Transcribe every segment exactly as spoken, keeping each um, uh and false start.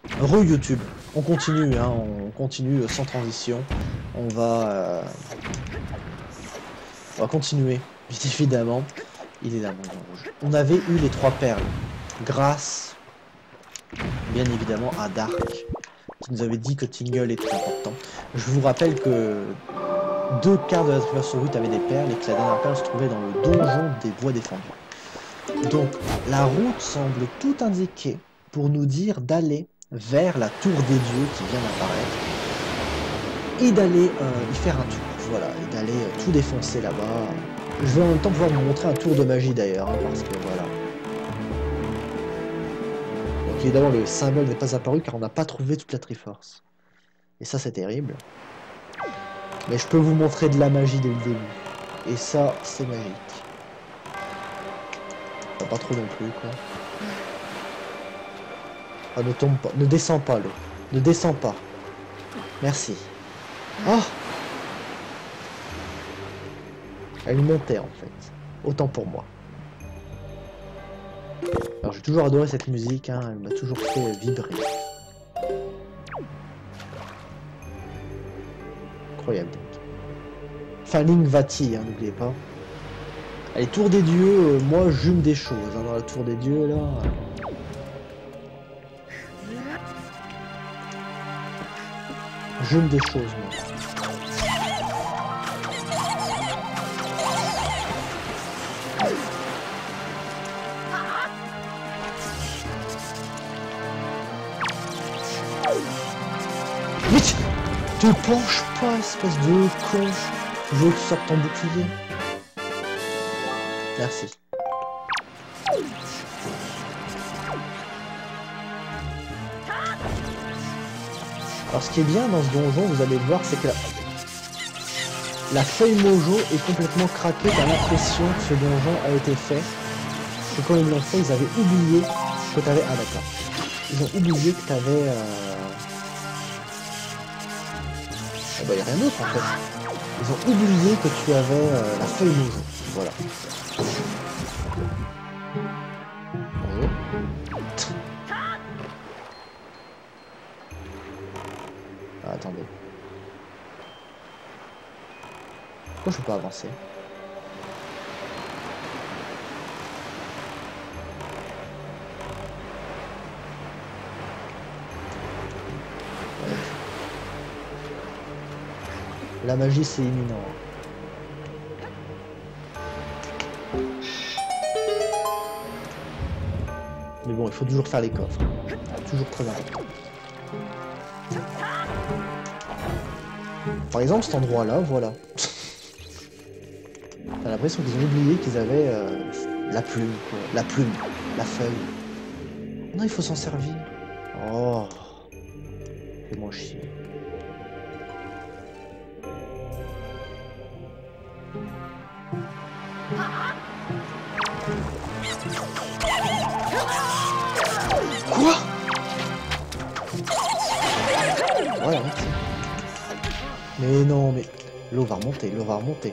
Re YouTube, on continue, hein, on continue sans transition. On va, euh... on va continuer, bien évidemment. Il est là, mon lion rouge. On avait eu les trois perles, grâce, bien évidemment, à Dark, qui nous avait dit que Tingle était important. Je vous rappelle que deux quarts de la traversée route avaient des perles et que la dernière perle se trouvait dans le donjon des bois défendus. Donc, la route semble tout indiquer pour nous dire d'aller vers la tour des dieux qui vient d'apparaître et d'aller euh, y faire un tour, voilà, et d'aller euh, tout défoncer là-bas. Je vais en même temps pouvoir vous montrer un tour de magie d'ailleurs, hein, parce que voilà. Donc évidemment le symbole n'est pas apparu car on n'a pas trouvé toute la Triforce. Et ça c'est terrible. Mais je peux vous montrer de la magie dès le début. Et ça c'est magique. Enfin, pas trop non plus quoi. Ah, ne tombe pas, ne descends pas l'eau. Ne descends pas. Merci. Oh, elle montait en fait. Autant pour moi. Alors j'ai toujours adoré cette musique, hein, elle m'a toujours fait vibrer. Incroyable donc. Falling Vati, hein, n'oubliez pas. Allez, tour des dieux, euh, moi j'hume des choses hein, dans la tour des dieux là. J'aime des choses, moi. Vite! Te penche pas, espèce de con! Je veux que tu sortes ton bouclier. Merci. Alors ce qui est bien dans ce donjon, vous allez le voir, c'est que la, la feuille mojo est complètement craquée. T'as l'impression que ce donjon a été fait. Et quand ils l'ont fait, ils avaient oublié que t'avais... Ah d'accord. Ils ont oublié que t'avais... Euh... Ah bah y a rien d'autre en fait. Ils ont oublié que tu avais euh, la feuille mojo. Voilà. Bonjour. Ah, attendez. Pourquoi je peux pas avancer? La magie c'est imminent. Mais bon, il faut toujours faire les coffres. Toujours très important. Par exemple, cet endroit-là, voilà. T'as l'impression qu'ils ont oublié qu'ils avaient euh, la plume, quoi. La plume, la feuille. Non, il faut s'en servir. Oh, fais-moi chier. Quoi? Voilà, merci. Mais non, mais l'eau va remonter, l'eau va remonter.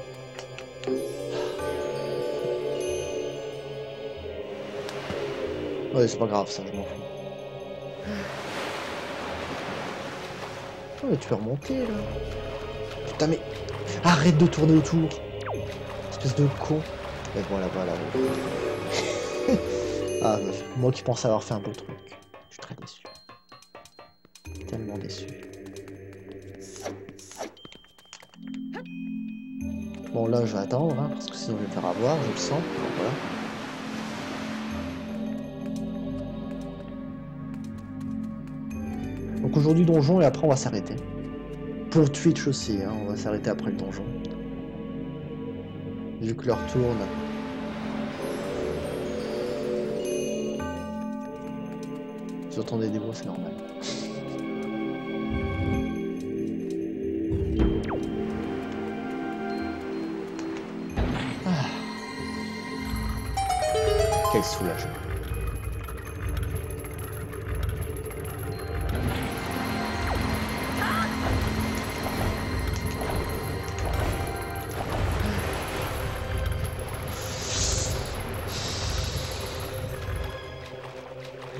Ouais, c'est pas grave ça, je m'en fous. Oh, mais tu peux remonter là. Putain, mais arrête de tourner autour. Espèce de con. Et voilà, voilà. Ah, moi qui pensais avoir fait un beau truc. Je suis très déçu. Tellement déçu. Bon, là, je vais attendre, hein, parce que sinon je vais me faire avoir, je le sens. Donc, voilà. Donc aujourd'hui, donjon, et après, on va s'arrêter. Pour Twitch aussi, hein, on va s'arrêter après le donjon. Vu que l'heure tourne. Si vous entendez des bruits, c'est normal. Ah. Quel soulagement.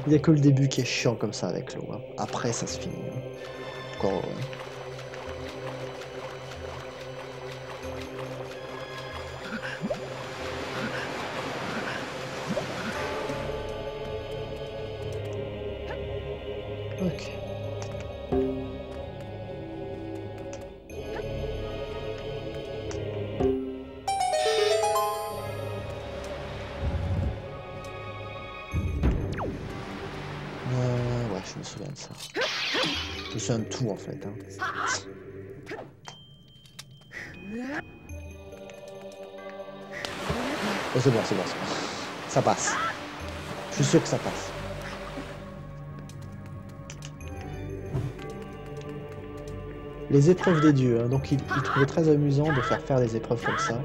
Il n'y a que le début qui est chiant comme ça avec l'eau. Hein. Après, ça se finit. Hein. Encore heureux. Ok. Euh, ouais, je me souviens de ça. Je me souviens de tout en fait. Hein. Oh, c'est bon, c'est bon, c'est bon. Ça passe. Je suis sûr que ça passe. Les épreuves des dieux, hein. Donc il, il trouvait très amusant de faire faire des épreuves comme ça.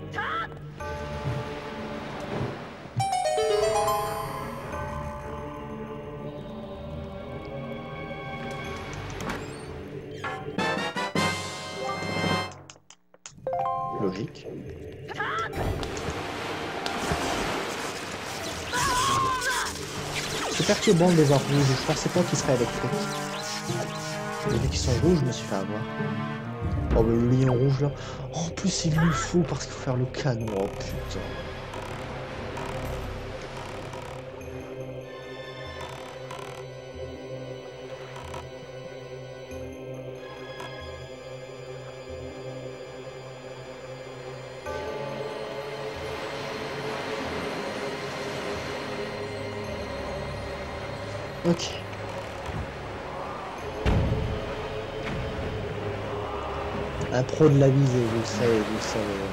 Logique. C'est perturbant de les voir rouges, je pensais pas qu'ils seraient électriques. Les mecs qui sont rouges, je me suis fait avoir. Oh bah le lion rouge là. Oh, en plus il lui faut parce qu'il faut faire le canon. Oh putain. Ok. Un pro de la visée, vous le savez, vous le savez.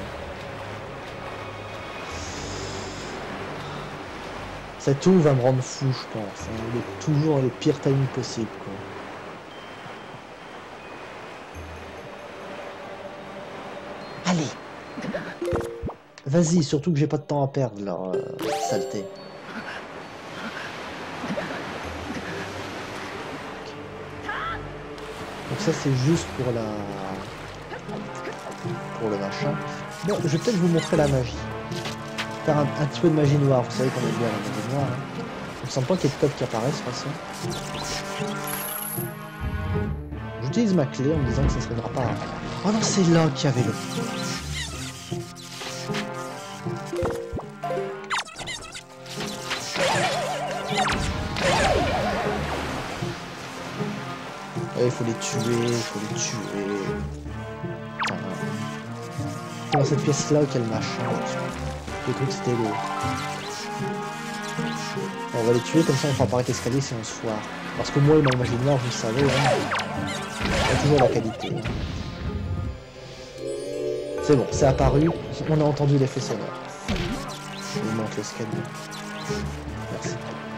Cette eau va me rendre fou, je pense. Hein. Il est toujours les pires timings possibles, quoi. Allez. Vas-y, surtout que j'ai pas de temps à perdre, là, euh, saleté. Donc ça, c'est juste pour la... pour le machin. Bon, je vais peut-être vous montrer la magie. Faire un, un petit peu de magie noire, vous savez qu'on aime bien la magie noire. Hein. Il me semble pas qu'il y ait de code qui apparaisse de toute façon. J'utilise ma clé en me disant que ça se réglera pas. Oh non, c'est là qu'il y avait le... Il ouais, faut les tuer, il faut les tuer. Dans cette pièce là, quel machin. J'ai cru que c'était le... On va les tuer, comme ça on fera apparaître l'escalier si on se foire. Parce que moi et ma magie noire, vous le savez, hein, il y a toujours la qualité. C'est bon, c'est apparu, on a entendu l'effet sonore. Il manque l'escalier. Merci.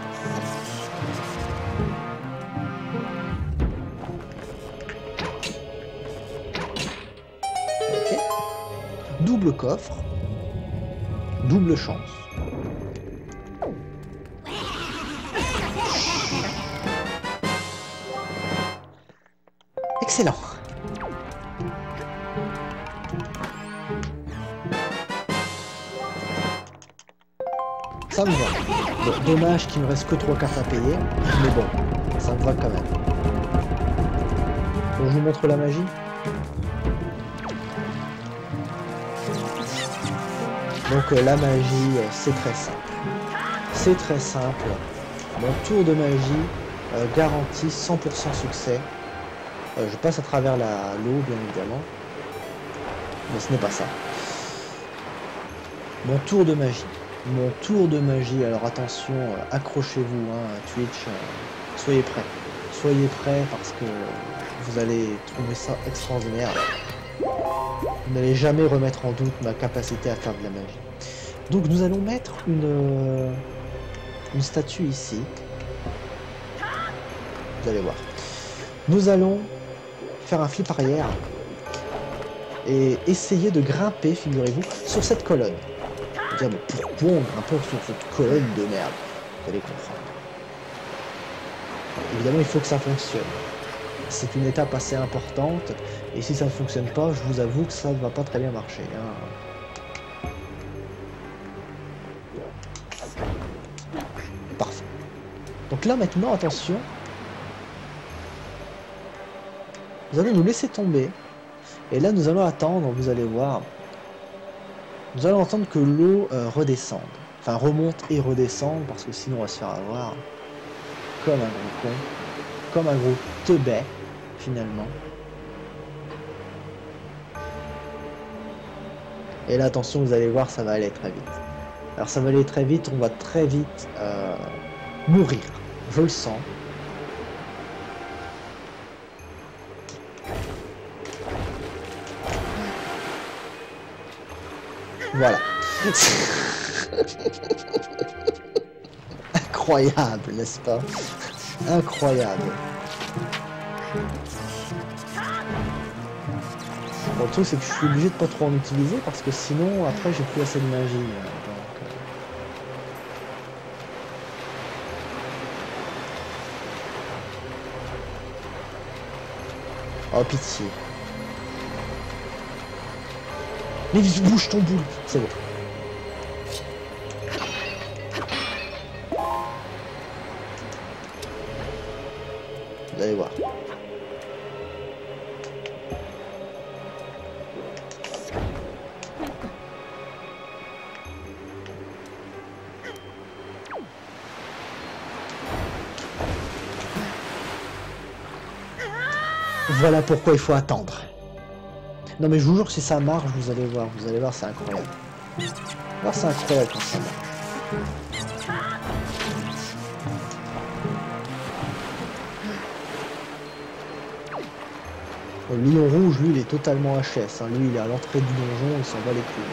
Ok. Double coffre. Double chance. Excellent. Ça me va. Bon, dommage qu'il me reste que trois cartes à payer, mais bon, ça me va quand même. Donc, je vous montre la magie. Donc euh, la magie, euh, c'est très simple. C'est très simple. Mon tour de magie euh, garantit cent pour cent succès. Euh, je passe à travers la l'eau, bien évidemment. Mais ce n'est pas ça. Mon tour de magie. Mon tour de magie. Alors attention, euh, accrochez-vous, hein, Twitch. Euh, soyez prêts. Soyez prêts parce que vous allez trouver ça extraordinaire. Vous n'allez jamais remettre en doute ma capacité à faire de la magie. Donc nous allons mettre une, euh, une statue ici. Vous allez voir. Nous allons faire un flip arrière et essayer de grimper, figurez-vous, sur cette colonne. Vous dire, mais pourquoi on grimpe sur cette colonne de merde? Vous allez comprendre. Évidemment, il faut que ça fonctionne. C'est une étape assez importante, et si ça ne fonctionne pas, je vous avoue que ça ne va pas très bien marcher. Hein. Parfait. Donc Donc là maintenant, attention. Nous allons nous laisser tomber. Et là nous allons attendre, vous allez voir. Nous allons entendre que l'eau euh, redescende. Enfin remonte et redescende, parce que sinon on va se faire avoir. Comme un gros con. Comme un gros teubet, finalement. Et là attention, vous allez voir, ça va aller très vite. Alors ça va aller très vite, on va très vite euh, mourir. Je le sens. Voilà. Incroyable, n'est-ce pas? Incroyable. Bon, le truc c'est que je suis obligé de pas trop en utiliser parce que sinon après j'ai plus assez de magie. Donc, euh... Oh pitié. Mais bouge ton boule, c'est bon. Vous allez voir. Voilà pourquoi il faut attendre. Non mais je vous jure que si ça marche, vous allez voir, vous allez voir, c'est incroyable. Alors c'est incroyable quand ça marche. Le lion rouge, lui, il est totalement H S. Hein. Lui, il est à l'entrée du donjon, il s'en bat les couilles.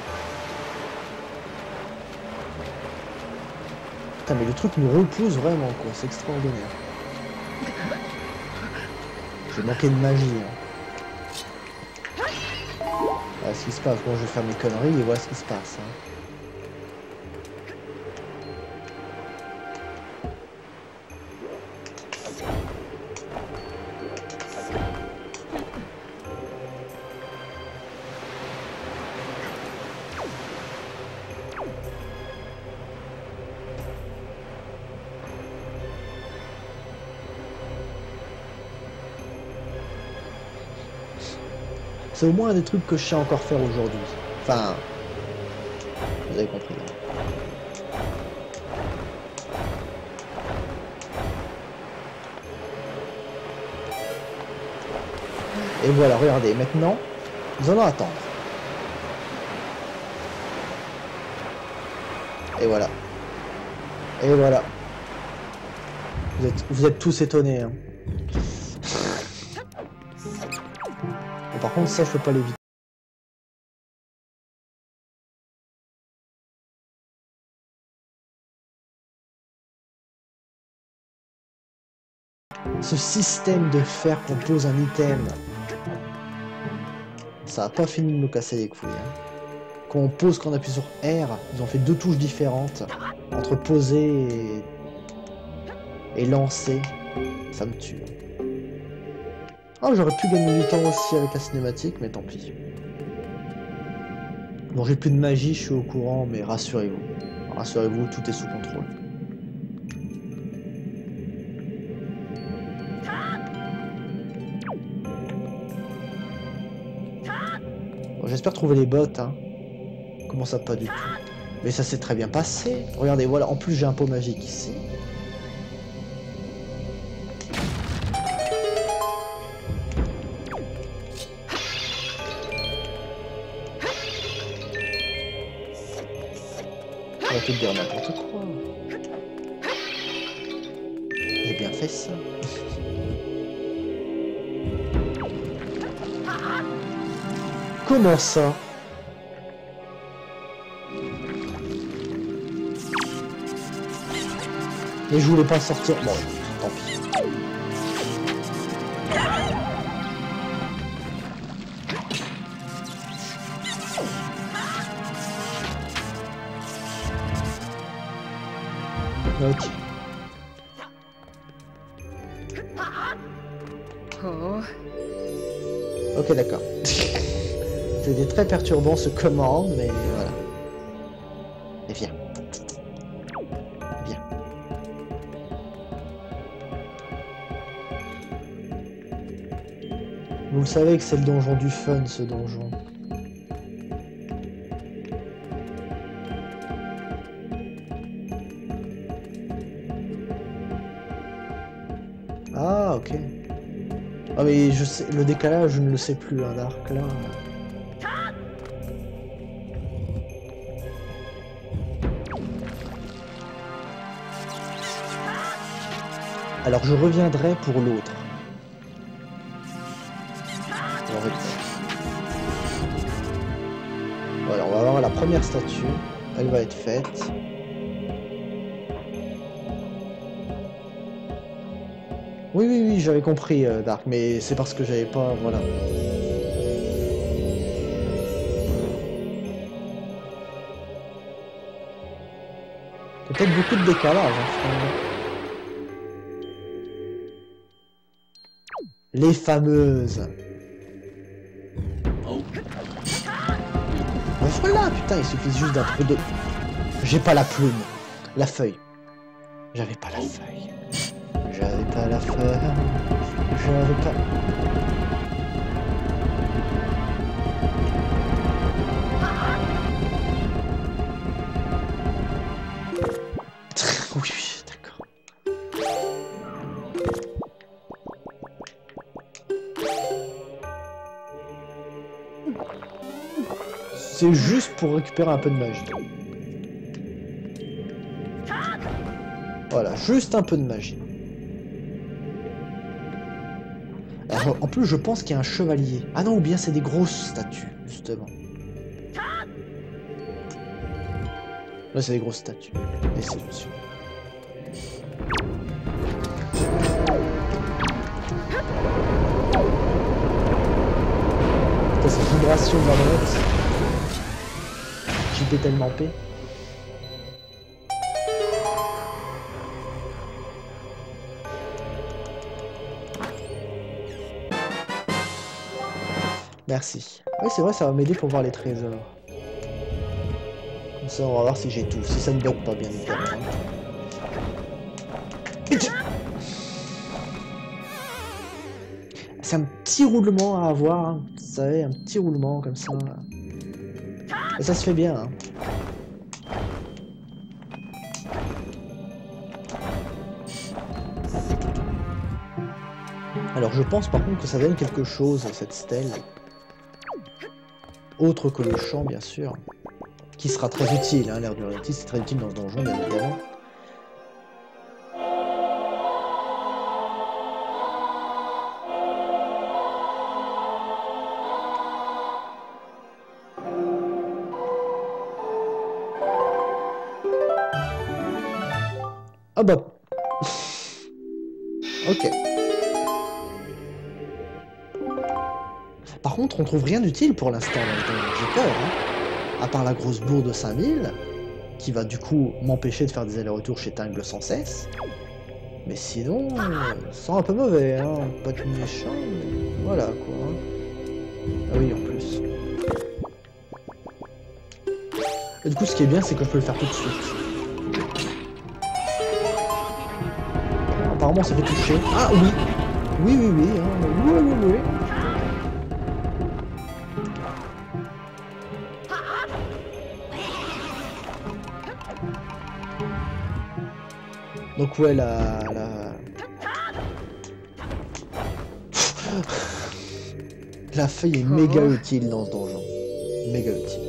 Putain, mais le truc nous repousse vraiment, quoi. C'est extraordinaire. J'ai manqué de magie. Hein. Voilà ce qui se passe. Bon, je vais faire mes conneries et voilà ce qui se passe. Hein. C'est au moins un des trucs que je sais encore faire aujourd'hui. Enfin, vous avez compris. Et voilà, regardez, maintenant, nous allons attendre. Et voilà. Et voilà. Vous êtes, vous êtes tous étonnés. Hein. Par contre, ça, je peux pas l'éviter. Ce système de faire qu'on pose un item, ça a pas fini de me casser les couilles. Hein. Quand on pose, quand on appuie sur R, ils ont fait deux touches différentes entre poser et, et lancer. Ça me tue. Ah, j'aurais pu gagner du temps aussi avec la cinématique, mais tant pis. Bon, j'ai plus de magie, je suis au courant, mais rassurez-vous. Rassurez-vous, tout est sous contrôle. Bon, j'espère trouver les bottes, hein. Comment ça, pas du tout. Mais ça s'est très bien passé. Regardez, voilà, en plus j'ai un pot magique ici. On va tout dire n'importe quoi. J'ai bien fait ça. Comment ça? Et je voulais pas sortir. Bon, tant pis. Ok. Ok, d'accord. C'était très perturbant ce commande, mais voilà. Et viens. Viens. Vous le savez que c'est le donjon du fun, ce donjon. Ah, ok. Ah, mais je sais, le décalage, je ne le sais plus, hein, Dark, là. Alors, je reviendrai pour l'autre. Voilà, on va avoir la première statue. Elle va être faite. Oui, oui, oui, j'avais compris, euh, Dark, mais c'est parce que j'avais pas... Voilà. Peut-être beaucoup de décalage, hein, finalement. Les fameuses. Mais voilà, putain, il suffit juste d'un peu de... J'ai pas la plume. La feuille. J'avais pas la feuille. J'avais pas la feuille. J'avais pas... Oui, oui, d'accord. C'est juste pour récupérer un peu de magie. Voilà, juste un peu de magie. Alors, en plus, je pense qu'il y a un chevalier. Ah non, ou bien c'est des grosses statues, justement. Là, c'est des grosses statues. Et c'est dessus. Cette vibration de la manette. J P tellement P. Merci. Oui, c'est vrai, ça va m'aider pour voir les trésors. Comme ça, on va voir si j'ai tout. Si ça ne bug pas, bien évidemment. C'est un petit roulement à avoir, hein. Vous savez, un petit roulement comme ça. Et ça se fait bien. Hein. Alors je pense par contre que ça donne quelque chose, cette stèle. Autre que le champ, bien sûr. Qui sera très utile, hein, l'air du réalité, c'est très utile dans ce donjon, bien évidemment. Ah bah... Ok. Par contre, on trouve rien d'utile pour l'instant dans le donjon. J'ai peur, hein. À part la grosse bourre de cinq mille, qui va du coup m'empêcher de faire des allers-retours chez Tingle sans cesse. Mais sinon, euh, ça sent un peu mauvais, hein. Pas de méchant, mais voilà quoi. Hein. Ah oui, en plus. Et du coup, ce qui est bien, c'est que je peux le faire tout de suite. Apparemment, ça fait toucher. Ah oui. Oui, oui, oui. Hein. Oui, oui, oui. Donc ouais, la... la... la feuille est méga utile dans ce donjon. Méga utile.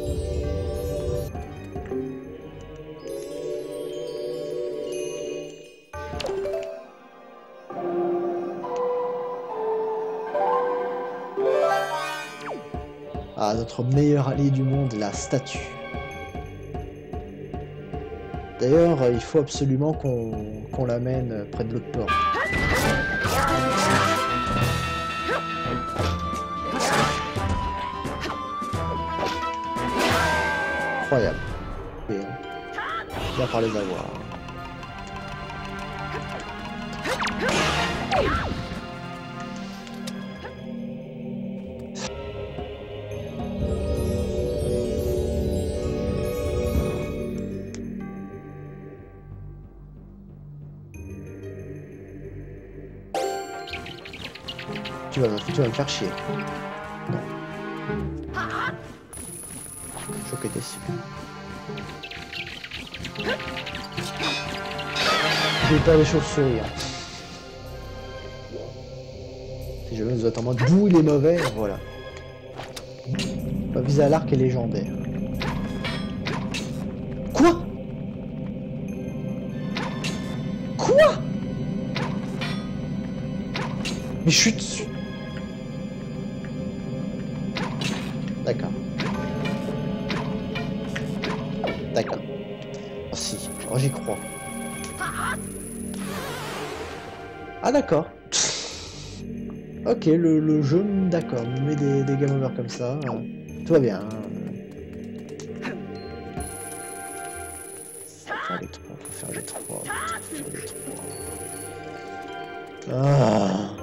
Ah, notre meilleur allié du monde, la statue. D'ailleurs, il faut absolument qu'on qu'on l'amène près de l'autre porte. Incroyable. Et, bien par les avoir. Tu tu vas, tu vas me faire chier. Non. Choqué déçu. J'ai peur des chauves-souris. Hein. Si jamais vous êtes en mode d'où il est mauvais, voilà. Pas visé à l'arc est légendaire. Quoi? Quoi? Mais je suis dessus. D'accord. D'accord. Oh si, oh j'y crois. Ah d'accord. Ok, le, le jeu, d'accord, me met des, des game over comme ça. Hein. Tout va bien. Hein. Faut faire les trois, faut faire les trois, faut faire les trois. Ah.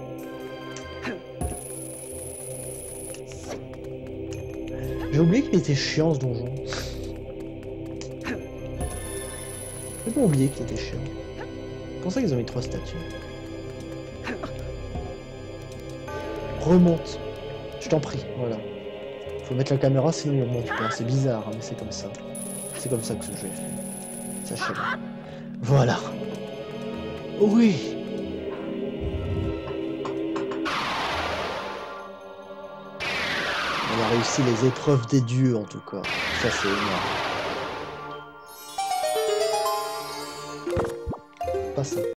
J'ai oublié qu'il était chiant ce donjon. J'ai pas oublié qu'il était chiant. C'est pour ça qu'ils ont mis trois statues. Remonte. Je t'en prie, voilà. Faut mettre la caméra sinon il remonte pas. C'est bizarre, hein, mais c'est comme ça. C'est comme ça que ce jeu est fait. Sachez-le. Voilà. Oui. On a réussi les épreuves des dieux en tout cas. Ça c'est énorme. Pas ça.